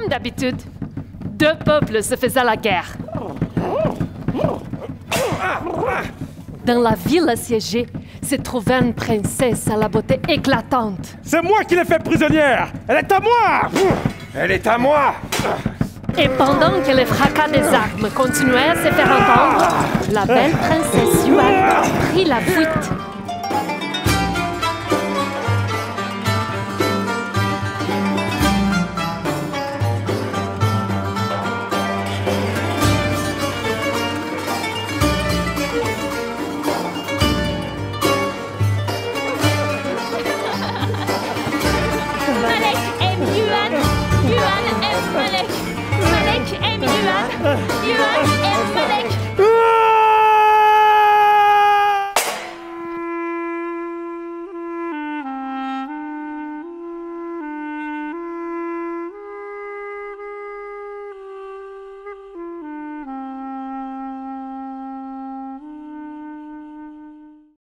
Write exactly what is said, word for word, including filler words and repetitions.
Comme d'habitude, deux peuples se faisaient la guerre. Dans la ville assiégée se trouvait une princesse à la beauté éclatante. C'est moi qui l'ai fait prisonnière! Elle est à moi! Elle est à moi! Et pendant que les fracas des armes continuaient à se faire entendre, la belle princesse Yuan prit la fuite.